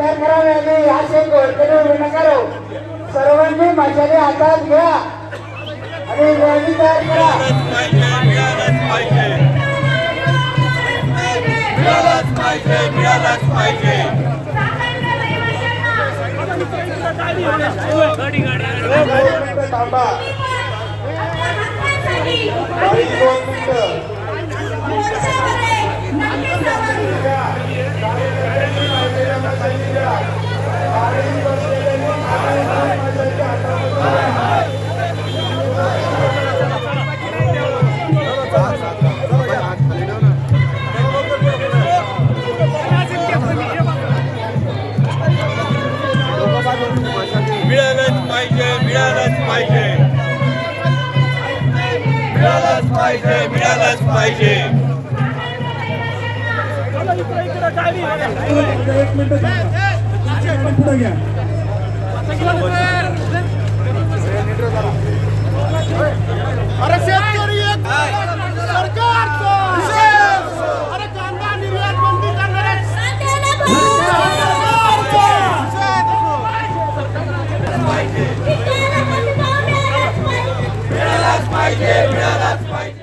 तयार करावे आणि असे कोणत्याने विनाकारो सर्वांनी मशाली हातात घ्या आणि रॅली तयार करा. मिळालंच पाहिजे. थांबा. मिळालंच पाहिजे. अरे शेतकरी सरकारचं अरे कांदा निर्यात बंदी करणारे मिळालंच पाहिजे.